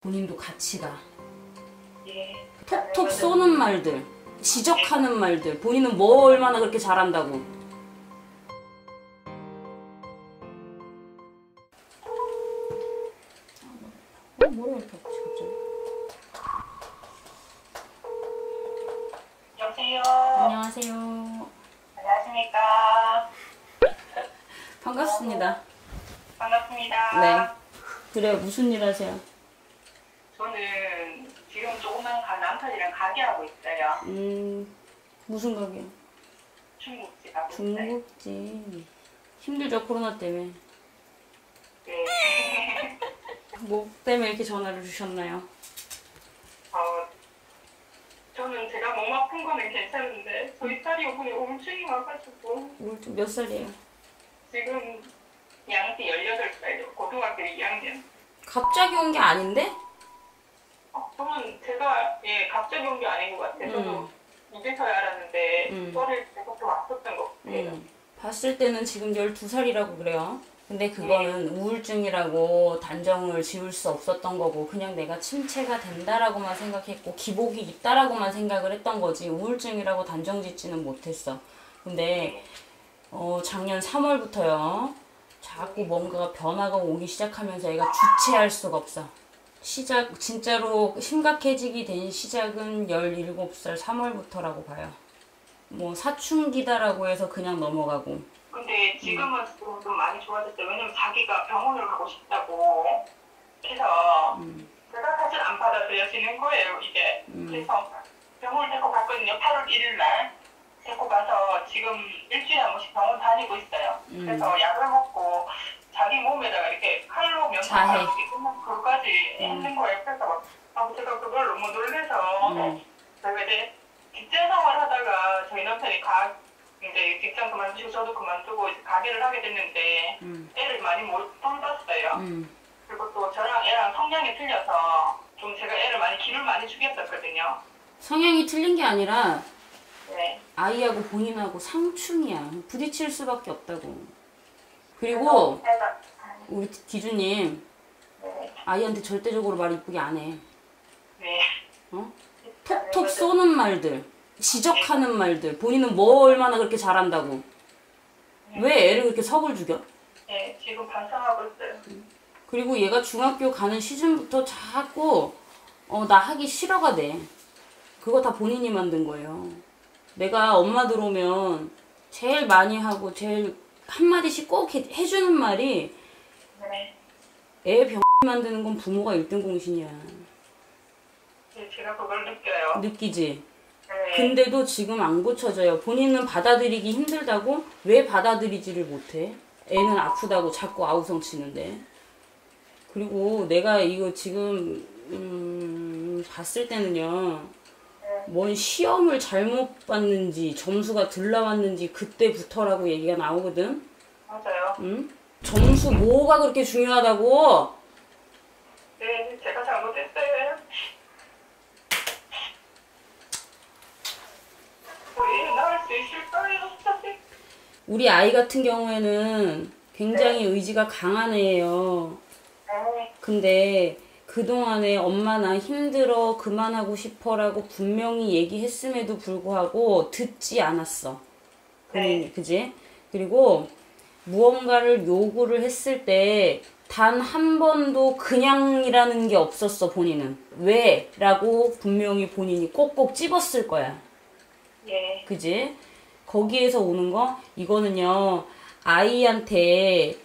본인도 같이 가. 예. 톡톡 쏘는 말들, 지적하는 말들, 본인은 뭐 얼마나 그렇게 잘한다고. 뭐라 이렇게 아프지 갑자기? 여보세요. 안녕하세요. 안녕하십니까. 반갑습니다. 반갑습니다. 네. 그래요, 무슨 일 하세요? 저는 지금 조그만 남편이랑 가게하고 있어요. 무슨 가게요? 중국집 하고 있어요. 중국집. 힘들죠, 코로나 때문에. 네. 뭐 때문에 이렇게 전화를 주셨나요? 저는 제가 몸 아픈 거는 괜찮은데 저희 딸이 이번에 우울증이 와가지고. 우울증 몇 살이에요? 지금 양띠 18살이요. 고등학교 2학년. 갑자기 온 게 아닌데? 저는 제가 갑자기 온 게 아닌 것 같아요. 저도 이제서야 알았는데 썰을 때부터 왔었던 것 같아요. 봤을 때는 지금 12살이라고 그래요. 근데 그거는 우울증이라고 단정을 지을 수 없었던 거고 그냥 내가 침체가 된다라고만 생각했고 기복이 있다라고만 생각을 했던 거지 우울증이라고 단정 짓지는 못했어. 근데 작년 3월부터요. 자꾸 뭔가가 변화가 오기 시작하면서 애가 주체할 수가 없어. 진짜로 심각해지게 된 시작은 17살 3월부터라고 봐요. 뭐 사춘기다라고 해서 그냥 넘어가고. 근데 지금은 좀 많이 좋아졌어요. 왜냐면 자기가 병원을 가고 싶다고 해서 제가 사실 안 받아들여지는 거예요, 이게. 그래서 병원을 데리고 갔거든요. 8월 1일 날 데리고 가서 지금 일주일에 한 번씩 병원 다니고 있어요. 그래서 약을 먹고 자기 몸에다가 이렇게 칼로 면도하고 이렇게 그것까지 했는 거예요. 그래서 제가 그걸 너무 놀래서 저희가 이제 직장 생활 하다가 저희 남편이 이제 직장 그만두고 저도 그만두고 이제 가게를 하게 됐는데 애를 많이 못 돌봤어요. 그리고 또 저랑 애랑 성향이 틀려서 좀 제가 애를 기를 많이 죽였었거든요. 성향이 틀린 게 아니라 네. 아이하고 본인하고 상충이야. 부딪힐 수밖에 없다고. 그리고 우리 기주님 아이한테 절대적으로 말 이쁘게 안 해. 네. 톡톡 쏘는 말들, 지적하는 말들, 본인은 뭐 얼마나 그렇게 잘한다고. 왜 애를 그렇게 섭을 죽여? 네, 지금 반성하고 있어요. 그리고 얘가 중학교 가는 시즌부터 자꾸 나 하기 싫어가 돼. 그거 다 본인이 만든 거예요. 내가 엄마 들어오면 제일 많이 하고 제일 한마디씩 꼭 해주는 말이 애 병 만드는 건 부모가 1등 공신이야. 네, 제가 그걸 느껴요. 느끼지? 네. 근데도 지금 안 고쳐져요. 본인은 받아들이기 힘들다고 왜 받아들이지를 못해? 애는 아프다고 자꾸 아우성 치는데. 그리고 내가 이거 지금 봤을 때는요. 뭔 시험을 잘못 봤는지 점수가 덜 나왔는지 그때부터라고 얘기가 나오거든. 맞아요. 응? 점수 뭐가 그렇게 중요하다고? 네, 제가 잘못했어요. 우리 나을 수 있을까요? 우리 아이 같은 경우에는 굉장히 의지가 강한 애예요. 근데 그동안에 엄마 나 힘들어 그만하고 싶어라고 분명히 얘기했음에도 불구하고 듣지 않았어. 그지? 그리고 무언가를 요구를 했을 때 단 한 번도 그냥이라는 게 없었어, 본인은. 왜? 라고 분명히 본인이 꼭꼭 집었을 거야. 예. 그지? 거기에서 오는 거, 이거는요, 아이한테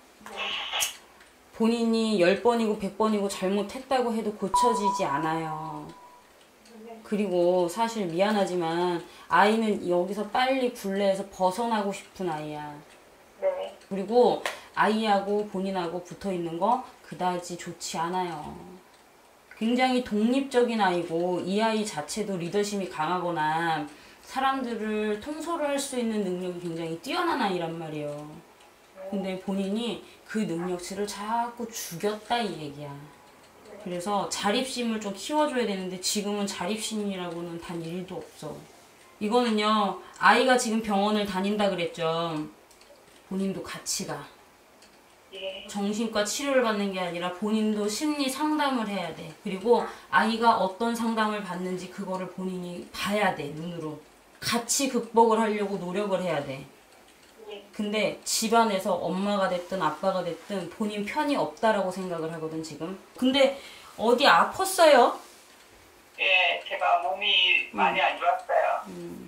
본인이 10번이고 100번이고 잘못했다고 해도 고쳐지지 않아요. 그리고 사실 미안하지만 아이는 여기서 빨리 굴레에서 벗어나고 싶은 아이야. 네. 그리고 아이하고 본인하고 붙어있는 거 그다지 좋지 않아요. 굉장히 독립적인 아이고 이 아이 자체도 리더십이 강하거나 사람들을 통솔을 할 수 있는 능력이 굉장히 뛰어난 아이란 말이에요. 근데 본인이 그 능력치를 자꾸 죽였다 이 얘기야. 그래서 자립심을 좀 키워줘야 되는데 지금은 자립심이라고는 단 1도 없어. 이거는요, 아이가 지금 병원을 다닌다 그랬죠. 본인도 같이 가. 예. 정신과 치료를 받는 게 아니라 본인도 심리 상담을 해야 돼. 그리고 아이가 어떤 상담을 받는지 그거를 본인이 봐야 돼, 눈으로. 같이 극복을 하려고 노력을 해야 돼. 예. 근데 집안에서 엄마가 됐든 아빠가 됐든 본인 편이 없다라고 생각을 하거든, 지금. 근데 어디 아팠어요? 예, 제가 몸이 많이 안 좋았어요.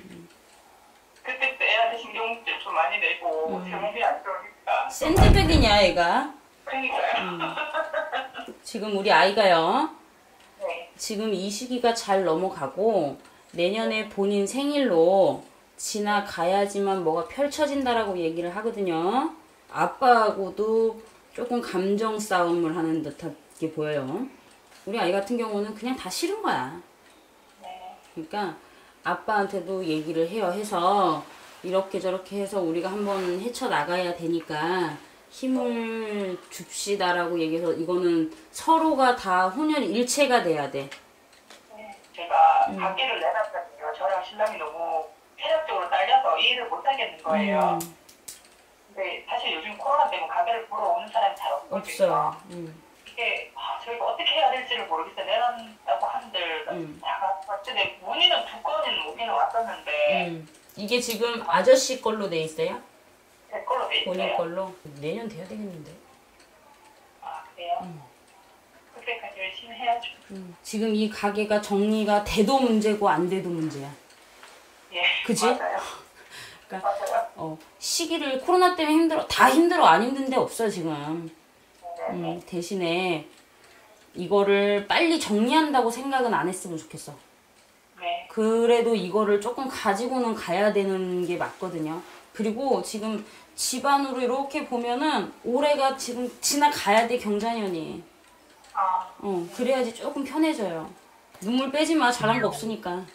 그때부터 애한테 신경질 좀 많이 내고 제 몸이 안 좋으니까. 샌드백이냐, 애가? 그러니까요. 지금 우리 아이가요. 네. 지금 이 시기가 잘 넘어가고 내년에 본인 생일로 지나가야지만 뭐가 펼쳐진다라고 얘기를 하거든요. 아빠하고도 조금 감정 싸움을 하는 듯하게 보여요. 우리 아이 같은 경우는 그냥 다 싫은 거야. 네. 그러니까 아빠한테도 얘기를 해요. 해서 이렇게 저렇게 해서 우리가 한번 헤쳐나가야 되니까 힘을 줍시다라고 얘기해서 이거는 서로가 다 혼연일체가 돼야 돼. 네. 제가 가게를 내놨거든요. 저랑 신랑이 너무 체력적으로 딸려서 이 일을 못 하겠는 거예요. 근데 사실 요즘 코로나 때문에 가게를 보러 오는 사람이 잘 없거든요. 없어요. 이게 저희가 어떻게 해야 될지를 모르겠어요. 내놨다고 한들 다 어쨌든 문의는 2건은 오기는 왔었는데 이게 지금 아저씨 걸로 돼 있어요? 제 걸로 돼 있어요. 본인 걸로? 내년 돼야 되겠는데. 아 그래요? 그때까지 열심히 해야죠. 지금 이 가게가 정리가 돼도 문제고 안 돼도 문제야. 예. 그지? 맞아요. 그러니까 맞아요. 시기를 코로나 때문에 힘들어 다 힘들어 안 힘든 데 없어 지금. 대신에 이거를 빨리 정리한다고 생각은 안 했으면 좋겠어. 네. 그래도 이거를 조금 가지고는 가야 되는 게 맞거든요. 그리고 지금 집안으로 이렇게 보면은 올해가 지금 지나가야 돼, 경자년이. 아 그래야지 조금 편해져요. 눈물 빼지 마, 잘한 거 없으니까.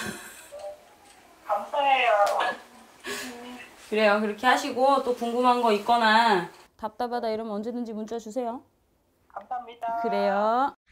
감사해요. 그래요, 그렇게 하시고 또 궁금한 거 있거나 답답하다 이러면 언제든지 문자 주세요. 감사합니다. 그래요.